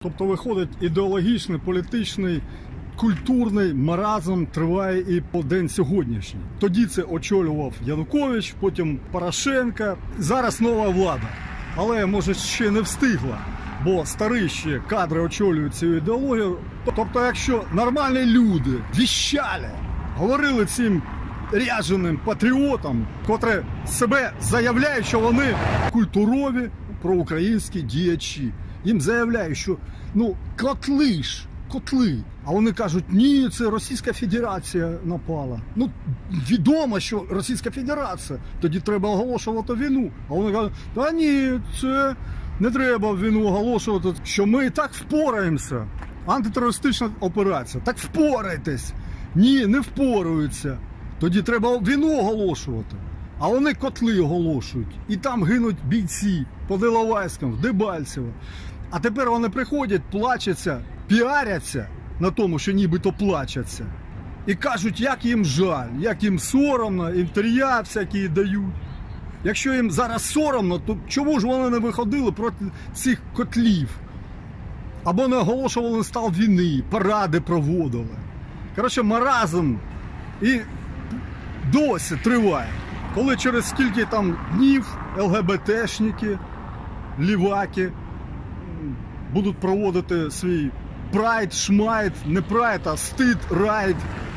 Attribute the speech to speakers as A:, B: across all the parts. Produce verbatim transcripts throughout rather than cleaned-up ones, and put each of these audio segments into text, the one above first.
A: Тобто виходить ідеологічний, політичний, культурний маразм триває і по день сьогоднішній. Тоді це очолював Янукович, потім Порошенко, зараз нова влада. Але, може, ще не встигла, бо старі ще кадри очолюють цю ідеологію. Тобто, якщо нормальні люди віщали, говорили цим рядженим патріотам, котрі себе заявляють, що вони культурові проукраїнські діячі. Їм заявляють, що ну котли ж, котли. А вони кажуть, ні, це Російська Федерація напала. Ну, відомо, що Російська Федерація. Тоді треба оголошувати війну. А вони кажуть, та ні, це не треба війну оголошувати, що ми і так впораємося. Антитерористична операція. Так впорайтесь. Ні, не впораються. Тоді треба війну оголошувати. А вони котли оголошують. І там гинуть бійці по Іловайську, в Дебальцево. А тепер вони приходять, плачаться, піаряться на тому, що нібито плачаться. І кажуть, як їм жаль, як їм соромно, інтерв'ю всякі дають. Якщо їм зараз соромно, то чому ж вони не виходили проти цих котлів? Або не оголошували стан війни, паради проводили. Коротше, маразм і досі триває. Коли через скільки там днів ЛГБТшники, ліваки будуть проводити свій прайд, шмайд, не прайд, а стид, райд,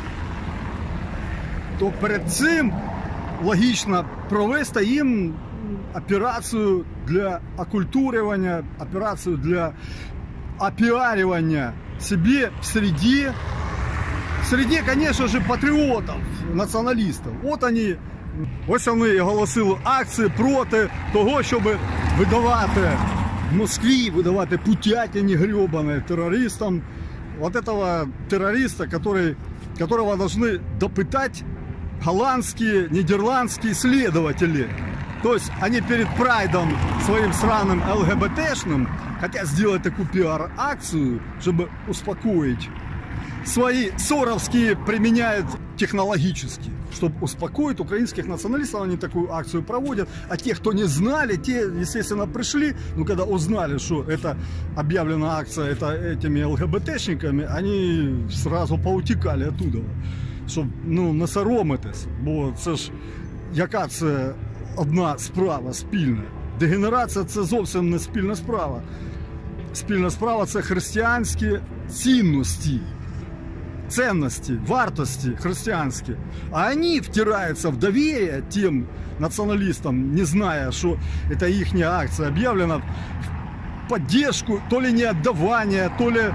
A: то перед цим логічно провести їм операцію для окультурювання, операцію для опіарювання себе в среде, в среде, конечно же, патріотів, націоналістів. От вони, ось вони оголосили акції проти того, щоб видавати в Москве, выдавать путятине гребаные террористам. Вот этого террориста, который, которого должны допытать голландские, нидерландские следователи. То есть они перед прайдом своим сраным ЛГБТшным хотят сделать такую пиар-акцию, чтобы успокоить. Свои соровские применяют технологически, чтобы успокоить украинских националистов. Они такую акцию проводят. А те, кто не знали, те, естественно, пришли. Ну, когда узнали, что это объявлена акция это этими ЛГБТшниками, они сразу поутекали оттуда. Щоб, ну, не соромитись. Бо це ж, яка це одна справа спільна. Дегенерація – це зовсім не спільна справа. Спільна справа – це християнські цінності. Ценности, вартости христианские, а они втираются в доверие тем националистам, не зная, что это их акция объявлена в поддержку то ли неотдавания, то ли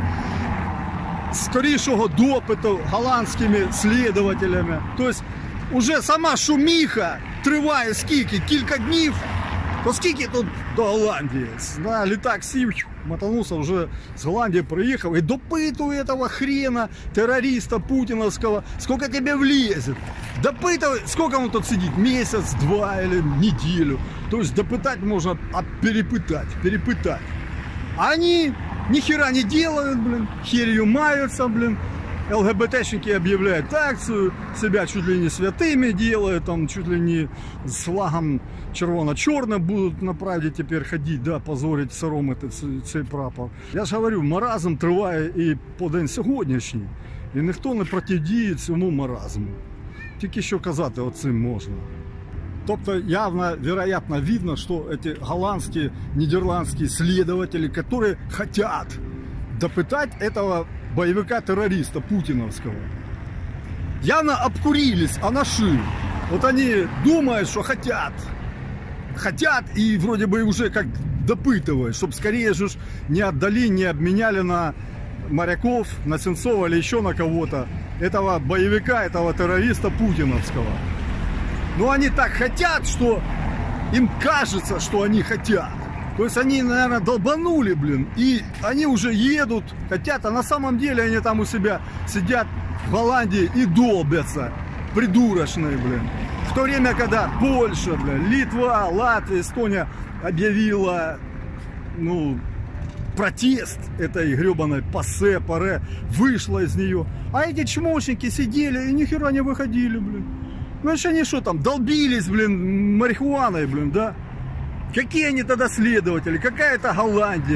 A: скорейшего допиту голландскими следователями. То есть уже сама шумиха триває скільки, кілька днів. То скільки тут до Голландії? На літак сів, мотанувся, вже з Голландії приїхав і допитує этого хрена, террориста путиновского, сколько тебе влезет. Допытывай, сколько он тут сидит? Месяц, два или неделю. То есть допытать можно, а перепытать, перепытать. А они ни хера не делают, блин, херью маются, блин. ЛГБТшники объявляют акцию, себя чуть ли не святыми делают, там чуть ли не с флагом червоно-черным будут на правде теперь ходить, да, позорить, соромити цей прапор. Я ж говорю, маразм триває і по день сьогоднішній, і ніхто не протидіє цьому маразму. Тільки що казати оцим можна. Тобто явно, вероятно, видно, что эти голландские, нидерландские следователи, которые хотят допытать этого боевика-террориста путиновского, явно обкурились, а наши. Вот они думают, что хотят. Хотят и вроде бы уже как допытывают, чтобы скорее же не отдали, не обменяли на моряков, на Сенцова или еще на кого-то этого боевика, этого террориста путиновского. Но они так хотят, что им кажется, что они хотят. То есть они, наверное, долбанули, блин, и они уже едут, хотят, а на самом деле они там у себя сидят в Голландии и долбятся, придурочные, блин. В то время, когда Польша, блин, Литва, Латвия, Эстония объявила, ну, протест этой гребаной ПАСЕ, ПАРЕ, вышла из нее, а эти чмошники сидели и ни хера не выходили, блин. Ну, еще они что там, долбились, блин, марихуаной, блин, да? Какие они тогда следователи? Какая это Голландия?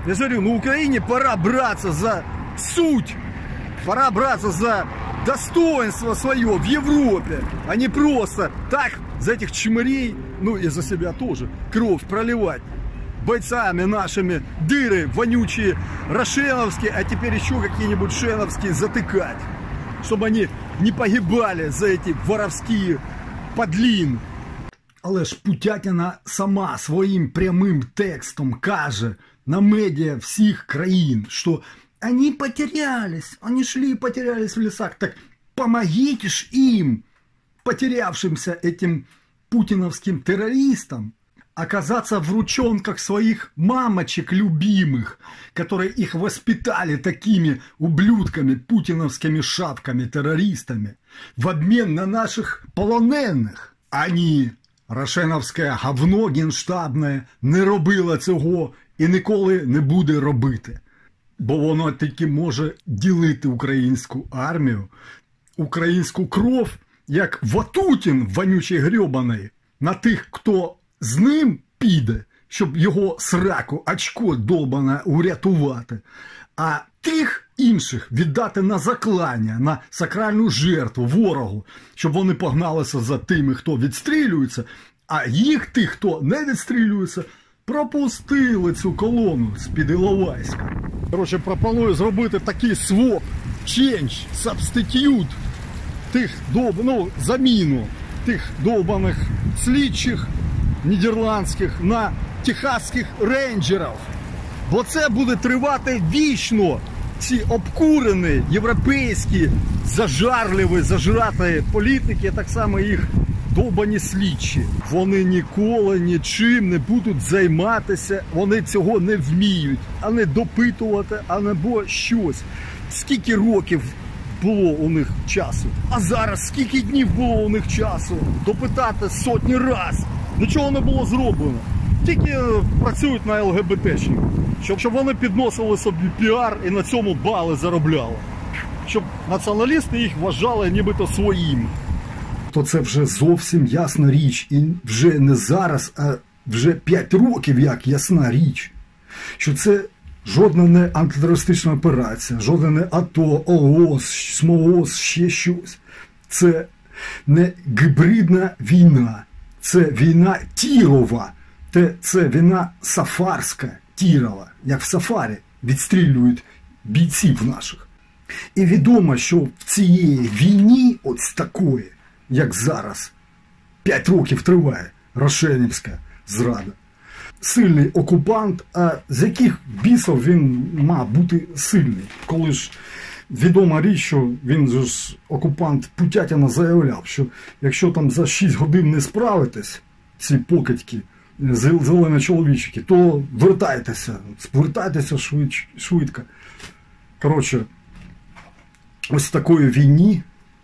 A: Я же говорю, ну Украине пора браться за суть, пора браться за достоинство свое в Европе, а не просто так за этих чмырей, ну и за себя тоже, кровь проливать. Бойцами нашими дыры вонючие рошеновские, а теперь еще какие-нибудь шеновские затыкать. Чтобы они не погибали за эти воровские подлин. Але ж Путятіна сама своїм прямим текстом каже на медіа всіх країн, що они потерялись, они шли и потерялись в лесах. Так помогите ж им, потерявшимся этим путиновским террористам, оказаться в ручонках своих мамочек любимых, которые их воспитали такими ублюдками, путиновскими шавками-террористами, в обмен на наших полонених. Они, рошеновське говно генштабне, не робило цього і ніколи не буде робити. Бо воно тільки може ділити українську армію, українську кров, як Ватутін вонючий грьобаний, на тих, хто з ним піде, щоб його сраку, очко долбане урятувати, а тих інших віддати на заклання, на сакральну жертву ворогу, щоб вони погналися за тими, хто відстрілюється, а їх тих, хто не відстрілюється, пропустили цю колону з-під Іловайська. Коротше, пропоную зробити такий своп, change, substitute тих, ну, заміну тих довбаних слідчих нідерландських на техаських рейнджерів. Бо це буде тривати вічно. Ці обкурені європейські зажарливі, зажраті політики, так само їх довбані слідчі. Вони ніколи нічим не будуть займатися, вони цього не вміють, а не допитувати, а не бо щось. Скільки років було у них часу? А зараз скільки днів було у них часу? Допитати сотні раз. Нічого не було зроблено. Тільки працюють на ЛГБТ-шників. Щоб, щоб вони підносили собі піар і на цьому бали заробляли. Щоб націоналісти їх вважали нібито своїм. То це вже зовсім ясна річ. І вже не зараз, а вже п'ять років як ясна річ. Що це жодна не антитерористична операція, жодна не АТО, ООС, СМООС, ще щось. Це не гібридна війна. Це війна Тірова. Це війна сафарська, Тірова. Як в сафарі відстрілюють бійців наших. І відомо, що в цієї війні, ось такої, як зараз, п'ять років триває рошенівська зрада. Сильний окупант, а з яких бісів він має бути сильний? Коли ж відома річ, що він же ж, окупант Путятіна, заявляв, що якщо там за шість годин не справитесь, ці покидьки, зелені чоловічки, то вертайтеся, вертайтеся швидко. Коротше, ось в такої війні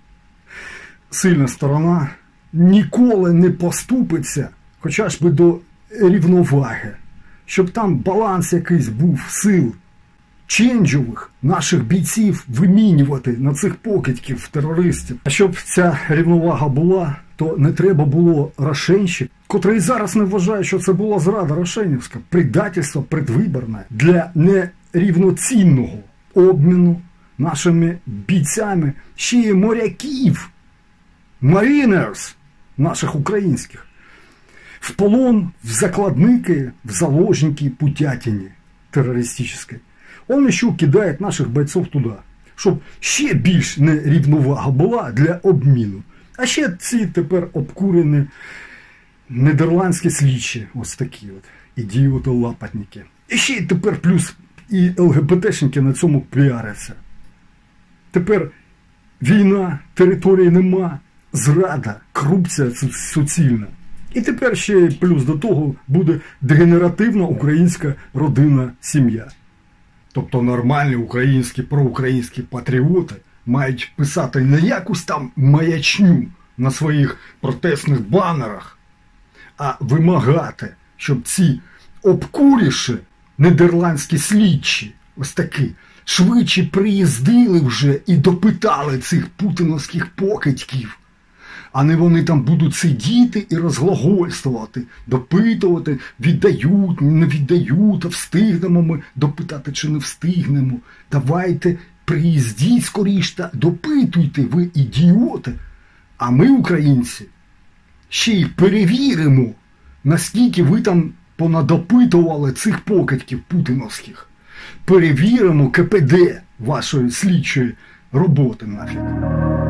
A: сильна сторона ніколи не поступиться, хоча ж би до рівноваги, щоб там баланс якийсь був сил ченджових наших бійців вимінювати на цих покидьків терористів. А щоб ця рівновага була, то не треба було рошенщик, котрий зараз не вважає, що це була зрада рошенівська, предательство предвиборне для нерівноцінного обміну нашими бійцями ще й моряків, марінерс наших українських, в полон, в закладники, в заложники Путятіні терористичної. Он еще кидает наших бойцов туди, щоб ще більш нерівновага була для обміну. А ще ці тепер обкурені нідерландські слідчі, ось такі от, ідіоти-лапотники. І ще й тепер плюс і ЛГБТшники на цьому піаряться. Тепер війна, території нема, зрада, корупція суцільна. І тепер ще плюс до того буде дегенеративна українська родинна сім'я. Тобто нормальні українські, проукраїнські патріоти мають писати не якусь там маячню на своїх протестних банерах, а вимагати, щоб ці обкуріші нідерландські слідчі, ось такі, швидше приїздили вже і допитали цих путіновських покидьків. А не вони там будуть сидіти і розглагольствувати, допитувати, віддають, не віддають, а встигнемо ми допитати чи не встигнемо. Давайте приїздіть скоріш та допитуйте, ви ідіоти. А ми, українці, ще й перевіримо, наскільки ви там понадопитували цих покидьків путіновських. Перевіримо ка пе де вашої слідчої роботи нафіг.